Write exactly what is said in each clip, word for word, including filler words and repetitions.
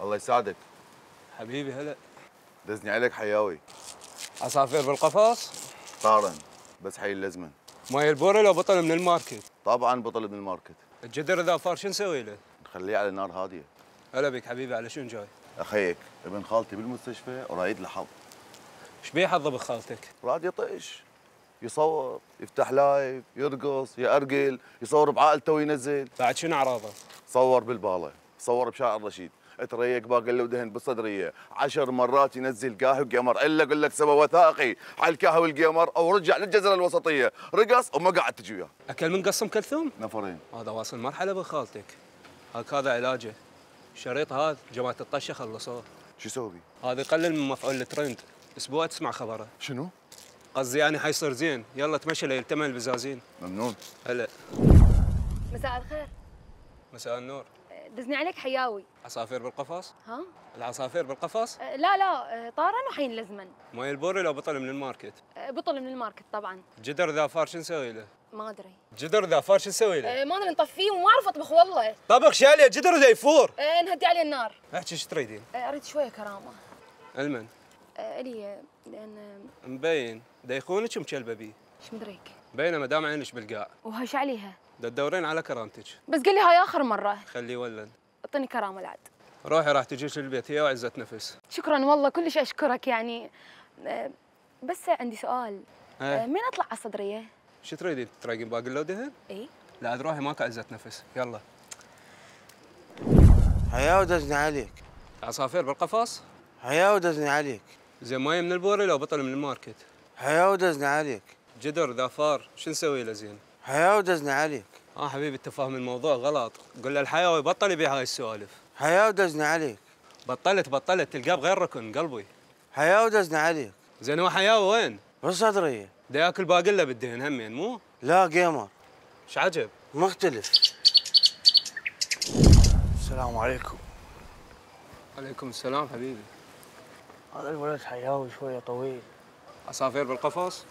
الله يساعدك. حبيبي هلا. دزني عليك حياوي. عصافير بالقفص؟ طارن بس حي اللزمن. ماي البوري لو بطل من الماركت؟ طبعا بطل من الماركت. الجدر اذا فار شو نسوي له؟ نخليه على نار هاديه. هلا بك حبيبي، على شو جاي؟ اخيك ابن خالتي بالمستشفى ورايد له حظ. ايش بيه حظه بخالتك؟ راد يطش، يصور، يفتح لايف، يرقص، يأرجل، يصور بعائلته وينزل. بعد شنو اعراضه؟ صور بالباله، صور بشارع الرشيد، تريق باقل ودهن بالصدريه، عشر مرات ينزل قاهي وقمر، الا اقول لك سوى وثائقي على الكاهي والقمر او رجع للجزيره الوسطيه، رقص وما قعد تجي وياه. اكل من قص ام كلثوم؟ نفرين. هذا واصل مرحله بخالتك. هاك هذا علاجه. الشريط هذا جماعه الطشه خلصوه. شو يسوي بيه؟ هذا يقلل من مفعول الترند، اسبوع تسمع خبره. شنو؟ قصدي يعني حيصير زين، يلا تمشي ليلتمن البزازين. ممنون. هلا. مساء الخير. مساء النور. دزني عليك حياوي. عصافير بالقفص؟ ها؟ العصافير بالقفص؟ أه لا لا، طارن وحين لزمن. ماي البوري لو بطل من الماركت؟ أه بطل من الماركت طبعا. جدر ذا فار شو نسوي له؟ ما ادري. جدر ذا فار شو نسوي له؟ أه ما ادري نطفيه وما اعرف اطبخ والله. طبخ شاليه جدر ذا يفور. أه نهدي عليه النار. احكي ايش تريدين؟ أه اريد شويه كرامه. المن؟ أه الي لان مبين دا يخونك ومكلبه بيه. ايش مدريك؟ مبينه مدام عينش بالقاع. وهاش عليها. دا تدورين على كرامتك. بس قل لي هاي اخر مره. خليه ولن. اعطيني كرامه العاد. روحي راح تجيش للبيت هي وعزة نفس. شكرا والله كلش اشكرك يعني. أه بس عندي سؤال. أه مين اطلع على الصدريه؟ شو تريدين تراقين باقي لو دهن؟ اي. لا عاد روحي ماكو عزة نفس، يلا. حياة ودزني عليك. عصافير بالقفص؟ حياة ودزني عليك. زين ماي من البوري لو بطل من الماركت؟ حياة ودزني عليك. جدر ذا فار شو نسوي له زين؟ حياة ودزني عليك. اه حبيبي انت فاهم الموضوع غلط، قول له الحيوي بطل يبيع هاي السوالف. حياة ودزني عليك. بطلت بطلت تلقاه بغير ركن قلبي. حياة ودزني عليك. زين هو حياوي وين؟ بالصدرية. دا ياكل باقله بالدهن همين مو؟ لا جيمر. ايش عجب؟ مختلف. السلام عليكم. عليكم السلام حبيبي. هذا الولد حياوي شوية طويل. عصافير بالقفص؟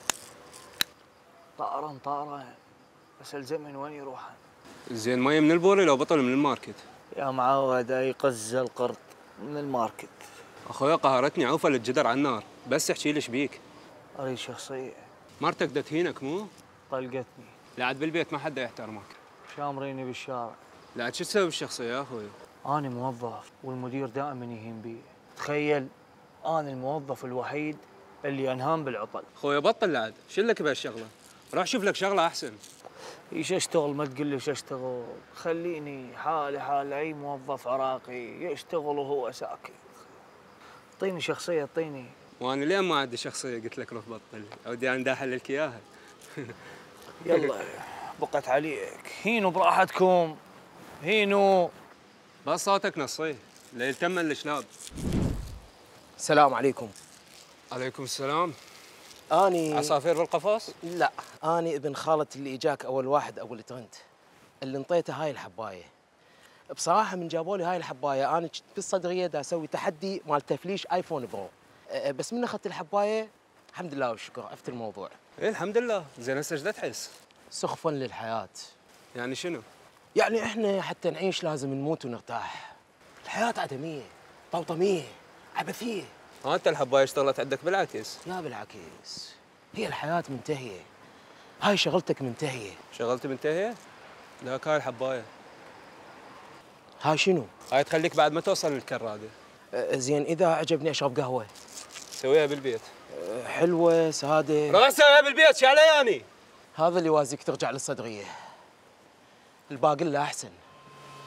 طائران طائران بس الزمن وين يروح؟ زين ماي من البوري لو بطل من الماركت؟ يا معود يقز القرط من الماركت. اخويا قهرتني عوفه للجدر على النار، بس احكي لي ايش بيك؟ اريد شخصية. مرتك دا تهينك مو؟ طلقتني. لا عاد بالبيت ما حد يحترمك. شامريني بالشارع. لا عاد شو تسوي بالشخصية يا اخوي؟ أنا موظف والمدير دائما يهين بي. تخيل أنا الموظف الوحيد اللي أنهان بالعطل. اخويا بطل عاد، شو لك بهالشغلة؟ روح شوف لك شغلة أحسن. ايش اشتغل؟ ما تقول لي ايش اشتغل، خليني حالي حال اي موظف عراقي يشتغل وهو ساكت. اعطيني شخصية اعطيني. وانا لين ما عندي شخصية قلت لك روح بطل، اودي انا احللك اياها. يلا بقت عليك، هينوا براحتكم هينوا. بس صوتك نصيه، ليلتم الشلاب. السلام عليكم. عليكم السلام. اني عصافير بالقفص؟ لا، اني ابن خالة اللي اجاك اول واحد اول ترند، اللي انطيته هاي الحبايه. بصراحه من جابوا لي هاي الحبايه انا كنت بالصدريه دا اسوي تحدي مال تفليش ايفون برو، بس من اخذت الحبايه الحمد لله والشكر عرفت الموضوع. ايه الحمد لله، زين هسه ايش تحس؟ سخفا للحياه. يعني شنو؟ يعني احنا حتى نعيش لازم نموت ونرتاح. الحياه عدميه، طوطميه، عبثيه. ها انت الحبايه اشتغلت عندك بالعكس؟ لا بالعكس، هي الحياة منتهية، هاي شغلتك منتهية. شغلتي منتهية؟ لك هاي الحباية. هاي شنو؟ هاي تخليك بعد ما توصل للكرادة. أه زين إذا عجبني أشرب قهوة؟ سويها بالبيت. أه حلوة سادة. روح سويها بالبيت شو علي يعني؟ هذا اللي يوازيك ترجع للصدرية. الباقي له أحسن.